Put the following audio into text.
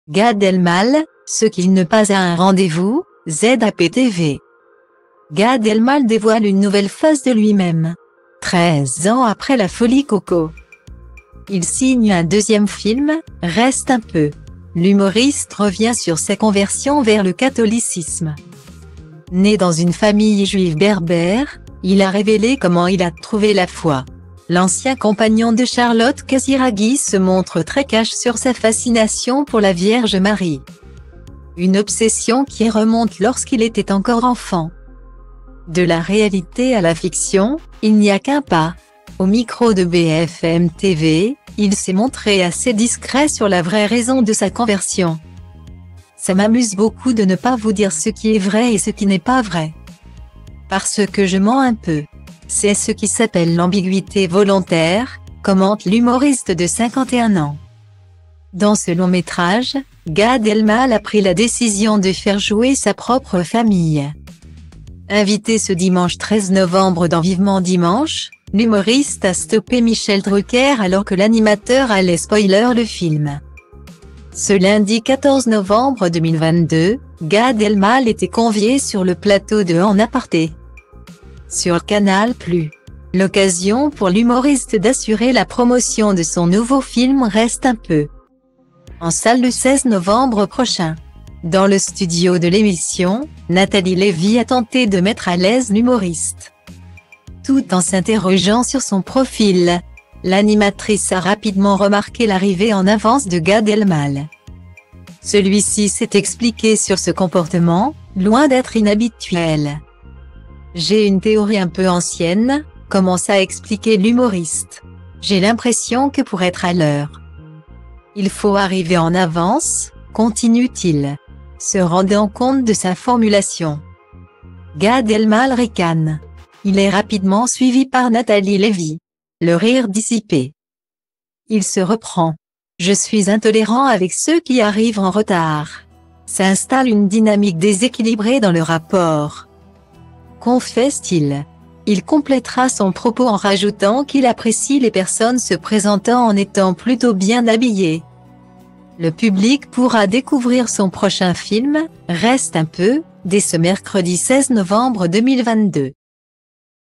Gad Elmaleh, ce qui n'est pas un rendez-vous, ZAP-TV. Gad Elmaleh dévoile une nouvelle face de lui-même. 13 ans après la folie Coco. Il signe un deuxième film, Reste un peu. L'humoriste revient sur sa conversion vers le catholicisme. Né dans une famille juive berbère, il a révélé comment il a trouvé la foi. L'ancien compagnon de Charlotte Casiraghi se montre très cash sur sa fascination pour la Vierge Marie. Une obsession qui remonte lorsqu'il était encore enfant. De la réalité à la fiction, il n'y a qu'un pas. Au micro de BFM TV, il s'est montré assez discret sur la vraie raison de sa conversion. Ça m'amuse beaucoup de ne pas vous dire ce qui est vrai et ce qui n'est pas vrai. Parce que je mens un peu. C'est ce qui s'appelle l'ambiguïté volontaire, commente l'humoriste de 51 ans. Dans ce long métrage, Gad Elmaleh a pris la décision de faire jouer sa propre famille. Invité ce dimanche 13 novembre dans Vivement Dimanche, l'humoriste a stoppé Michel Drucker alors que l'animateur allait spoiler le film. Ce lundi 14 novembre 2022, Gad Elmaleh était convié sur le plateau de En Aparté. Sur Canal+. L'occasion pour l'humoriste d'assurer la promotion de son nouveau film Reste un peu. En salle le 16 novembre prochain. Dans le studio de l'émission, Nathalie Lévy a tenté de mettre à l'aise l'humoriste. Tout en s'interrogeant sur son profil, l'animatrice a rapidement remarqué l'arrivée en avance de Gad Elmaleh. Celui-ci s'est expliqué sur ce comportement, loin d'être inhabituel. J'ai une théorie un peu ancienne, commence à expliquer l'humoriste. J'ai l'impression que pour être à l'heure, il faut arriver en avance, continue-t-il, se rendant compte de sa formulation. Gad Elmaleh ricane. Il est rapidement suivi par Nathalie Lévy. Le rire dissipé. Il se reprend. Je suis intolérant avec ceux qui arrivent en retard. S'installe une dynamique déséquilibrée dans le rapport. Confesse-t-il. Il complétera son propos en rajoutant qu'il apprécie les personnes se présentant en étant plutôt bien habillées. Le public pourra découvrir son prochain film, Reste un peu, dès ce mercredi 16 novembre 2022.